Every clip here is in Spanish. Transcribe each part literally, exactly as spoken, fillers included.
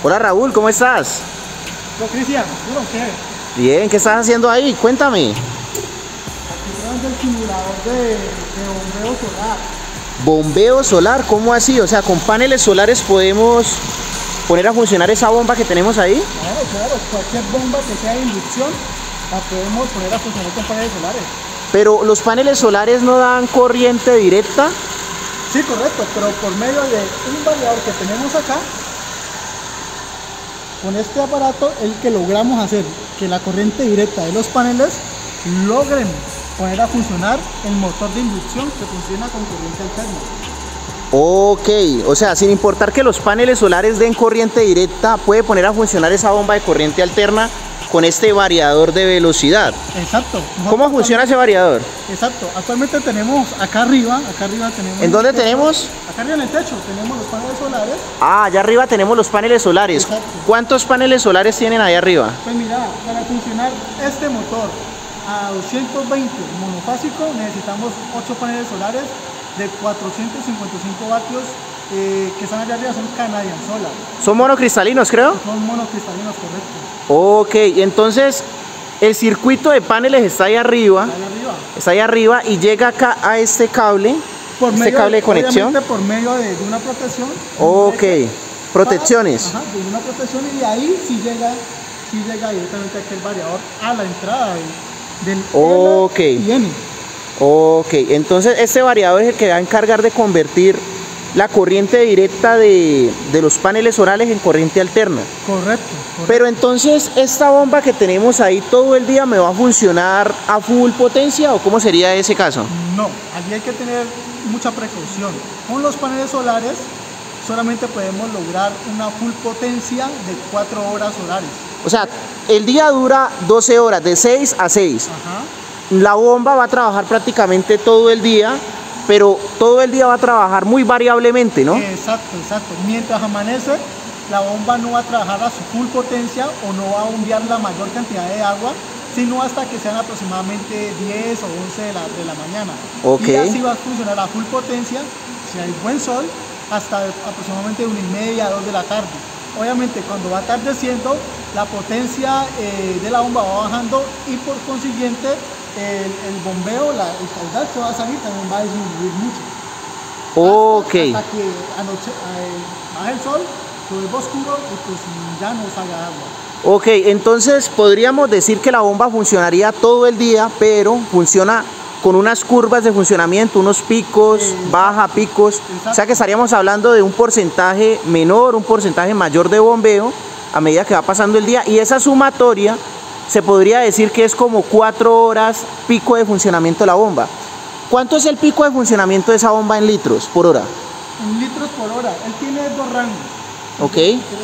Hola Raúl, ¿cómo estás? Hola Cristian, ¿pero qué? Bien, ¿qué estás haciendo ahí? Cuéntame. Aquí probando el simulador de, de bombeo solar. ¿Bombeo solar? ¿Cómo así? O sea, ¿con paneles solares podemos poner a funcionar esa bomba que tenemos ahí? Claro, claro, cualquier bomba que sea de inducción la podemos poner a funcionar con paneles solares. Pero los paneles solares no dan corriente directa. Sí, correcto, pero por medio de un variador que tenemos acá, con este aparato, el que logramos hacer que la corriente directa de los paneles logren poner a funcionar el motor de inducción que funciona con corriente alterna. Ok, o sea, sin importar que los paneles solares den corriente directa, puede poner a funcionar esa bomba de corriente alterna con este variador de velocidad. Exacto. ¿Cómo funciona ese variador? Exacto. Actualmente tenemos acá arriba, acá arriba tenemos... ¿En dónde techo, tenemos? Acá arriba en el techo tenemos los paneles solares. Ah, allá arriba tenemos los paneles solares. Exacto. ¿Cuántos paneles solares tienen ahí arriba? Pues mira, para funcionar este motor a doscientos veinte monofásico necesitamos ocho paneles solares de cuatrocientos cincuenta y cinco vatios eh, que están allá arriba, son Canadian Solar. ¿Son monocristalinos, creo? Son monocristalinos, correcto. Ok, entonces el circuito de paneles está ahí arriba, Allá arriba. está ahí arriba y llega acá a este cable, Por este medio, cable de conexión. obviamente por medio de, de una protección. Ok, protecciones. Para, ajá, de una protección y de ahí sí llega, sí llega directamente aquel variador a la entrada del, del Ok. L y N. Ok, entonces este variador es el que va a encargar de convertir la corriente directa de, de los paneles solares en corriente alterna. Correcto, correcto. Pero entonces, ¿esta bomba que tenemos ahí todo el día me va a funcionar a full potencia o cómo sería ese caso? No, allí hay que tener mucha precaución. Con los paneles solares solamente podemos lograr una full potencia de cuatro horas solares. O sea, el día dura doce horas, de seis a seis. Ajá. La bomba va a trabajar prácticamente todo el día, pero todo el día va a trabajar muy variablemente, ¿no? Exacto, exacto. Mientras amanece, la bomba no va a trabajar a su full potencia o no va a bombear la mayor cantidad de agua, sino hasta que sean aproximadamente diez o once de la, de la mañana. Ok. Y así va a funcionar a full potencia, si hay buen sol, hasta aproximadamente una y media, dos de la tarde. Obviamente, cuando va atardeciendo, la potencia eh, de la bomba va bajando y por consiguiente el, el bombeo, la, el caudal que va a salir también va a disminuir mucho. Ok. Hasta, hasta que anoche, eh, baje el sol, se vuelva oscuro y pues ya no salga agua. Ok, entonces podríamos decir que la bomba funcionaría todo el día, pero funciona con unas curvas de funcionamiento, unos picos, Exacto. baja, picos. Exacto. O sea que estaríamos hablando de un porcentaje menor, un porcentaje mayor de bombeo a medida que va pasando el día. Y esa sumatoria se podría decir que es como cuatro horas pico de funcionamiento de la bomba. ¿Cuánto es el pico de funcionamiento de esa bomba en litros por hora? En litros por hora. Él tiene dos rangos. Ok.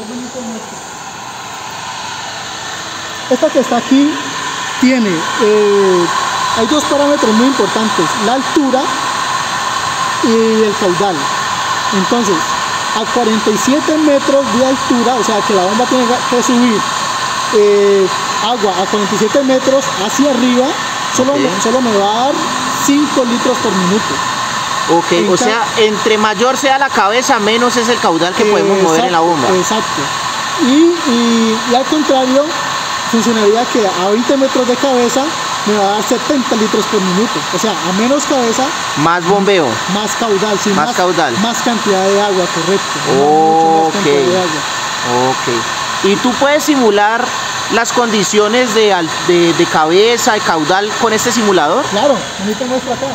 Esta que está aquí tiene, eh, hay dos parámetros muy importantes, la altura y el caudal. Entonces, a cuarenta y siete metros de altura, o sea que la bomba tiene que subir eh, agua a cuarenta y siete metros hacia arriba, solo, okay. me, solo me va a dar cinco litros por minuto. Ok, en o sea, entre mayor sea la cabeza, menos es el caudal que podemos exacto, mover en la bomba. Exacto. Y, y, y al contrario, funcionaría que a veinte metros de cabeza me va a dar setenta litros por minuto. O sea, a menos cabeza, más bombeo. Más caudal, sí, más, más caudal. Más cantidad de agua, correcto. Oh, mucho más cantidad de agua. Ok. Y tú puedes simular las condiciones de, de, de cabeza y caudal con este simulador. Claro, ahorita muestro acá.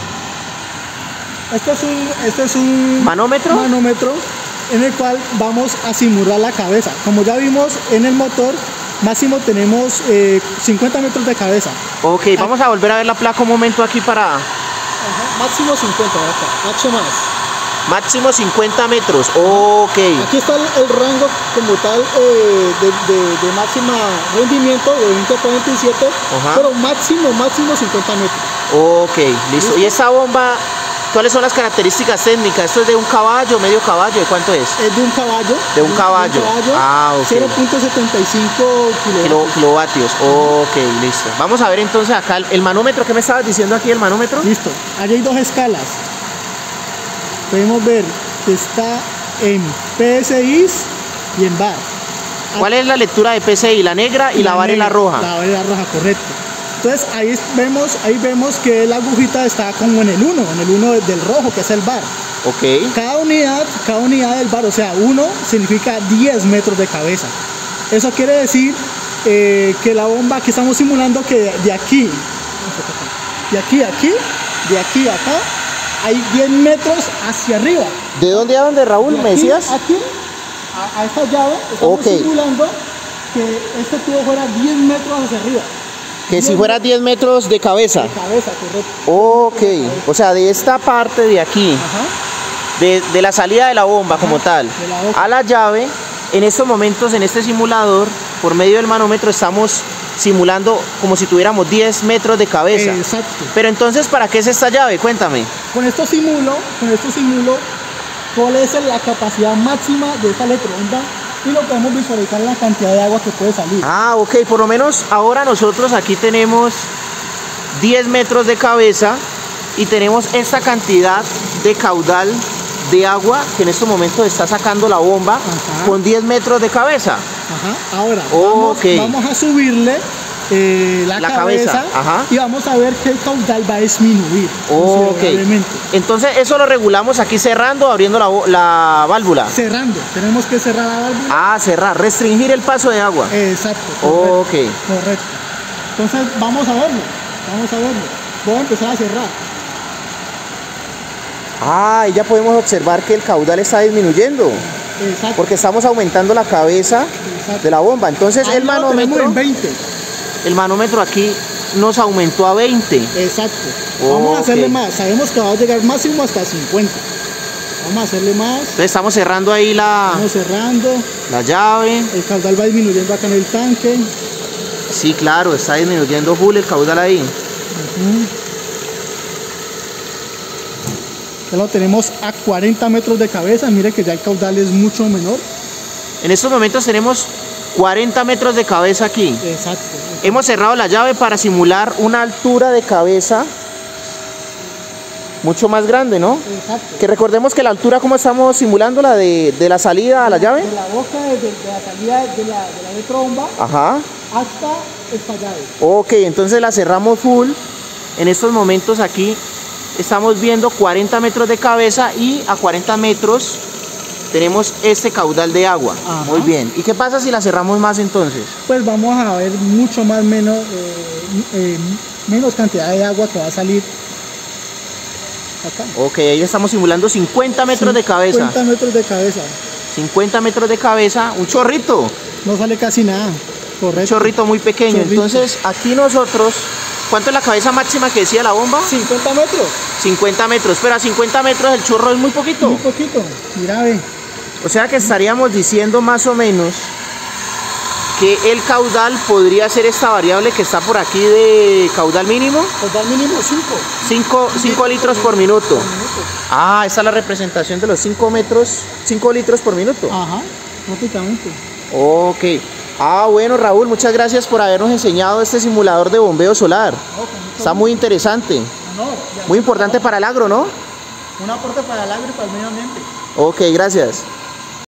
Este es un, este es un manómetro. manómetro en el cual vamos a simular la cabeza. Como ya vimos en el motor, máximo tenemos eh, cincuenta metros de cabeza. Ok, aquí. Vamos a volver a ver la placa un momento aquí para... Ajá, máximo cincuenta, acá, H más. Máximo cincuenta metros, ok. Aquí está el, el rango como tal eh, de, de, de máxima rendimiento de veinte a cuarenta y siete, ajá, pero máximo, máximo cincuenta metros. Ok, listo. ¿Listo? ¿Y esa bomba, cuáles son las características técnicas? ¿Esto es de un caballo, medio caballo? ¿De cuánto es? Es de un caballo. De un caballo. De un caballo, ah, ok. cero punto setenta y cinco kilovatios. kilovatios. Ok, listo. Vamos a ver entonces acá el, el manómetro. ¿Qué me estabas diciendo aquí el manómetro? Listo. Allí hay dos escalas. Podemos ver que está en P S I y en bar. ¿Cuál es la lectura de P C I? La negra y la, la varela negra, roja. La varela roja, correcto. Entonces ahí vemos, ahí vemos que la agujita está como en el uno, en el uno del rojo, que es el bar. Ok. Cada unidad, cada unidad del bar, o sea, uno significa diez metros de cabeza. Eso quiere decir eh, que la bomba que estamos simulando, que de aquí, de aquí a aquí, de aquí a acá, hay diez metros hacia arriba. ¿De dónde a dónde, Raúl? De ¿Me aquí, decías? Aquí, a, a esta llave, estamos okay. simulando que este tubo fuera diez metros hacia arriba. Que diez si fuera diez metros de cabeza. De cabeza, correcto. Ok, o sea, de esta parte de aquí, de, de la salida de la bomba Ajá. como tal, la a la llave, en estos momentos, en este simulador, por medio del manómetro, estamos simulando como si tuviéramos diez metros de cabeza. Exacto. Pero entonces, ¿para qué es esta llave? Cuéntame. Con esto simulo, con esto simulo cuál es la capacidad máxima de esta electroonda y lo podemos visualizar en la cantidad de agua que puede salir. Ah, ok, por lo menos ahora nosotros aquí tenemos diez metros de cabeza y tenemos esta cantidad de caudal de agua que en estos momentos está sacando la bomba Ajá. con diez metros de cabeza. Ajá. Ahora, vamos, okay. vamos a subirle eh, la, la cabeza, cabeza. Ajá. y vamos a ver que el caudal va a disminuir. Okay. Entonces eso lo regulamos aquí cerrando o abriendo la, la válvula. Cerrando, tenemos que cerrar la válvula. Ah, cerrar, restringir el paso de agua. Exacto. Correcto, okay. correcto. Entonces vamos a verlo, vamos a verlo. Voy a empezar a cerrar. Ah, y ya podemos observar que el caudal está disminuyendo. Exacto. Porque estamos aumentando la cabeza Exacto. de la bomba. Entonces Ahí el manómetro. En veinte. El manómetro aquí nos aumentó a veinte. Exacto. Oh, Vamos a hacerle okay. más. Sabemos que va a llegar máximo hasta cincuenta. Vamos a hacerle más. Entonces estamos cerrando ahí la. Estamos cerrando. La llave. El caudal va disminuyendo acá en el tanque. Sí, claro, está disminuyendo full el caudal ahí. Uh-huh. Ya lo tenemos a cuarenta metros de cabeza. Mire que ya el caudal es mucho menor. En estos momentos tenemos cuarenta metros de cabeza aquí. Exacto. Hemos cerrado la llave para simular una altura de cabeza mucho más grande, ¿no? Exacto. Que recordemos que la altura, ¿cómo estamos simulando? La de, de la salida a la llave. De la boca, de, de la salida de la, de la letromba Ajá. hasta esta llave. Ok, entonces la cerramos full. En estos momentos aquí estamos viendo cuarenta metros de cabeza y a cuarenta metros tenemos este caudal de agua. Ajá. Muy bien. ¿Y qué pasa si la cerramos más entonces? Pues vamos a ver mucho más menos, eh, eh, menos cantidad de agua que va a salir acá. Ok, ahí estamos simulando cincuenta metros de cabeza. cincuenta metros de cabeza. cincuenta metros de cabeza, un chorrito. No sale casi nada. Correcto. Un chorrito muy pequeño. Chorrito. Entonces aquí nosotros, ¿cuánto es la cabeza máxima que decía la bomba? cincuenta metros. cincuenta metros, pero a cincuenta metros el chorro es muy poquito. Muy poquito, mira ve. O sea que estaríamos diciendo más o menos que el caudal podría ser esta variable que está por aquí de caudal mínimo. Caudal mínimo cinco. cinco litros por minuto. Ah, esa es la representación de los cinco metros, cinco litros por minuto. Ajá, prácticamente. Ok. Ah, bueno, Raúl, muchas gracias por habernos enseñado este simulador de bombeo solar. Okay, está muy interesante. No, muy importante para el agro, ¿no? Un aporte para el agro y para el medio ambiente. Ok, gracias.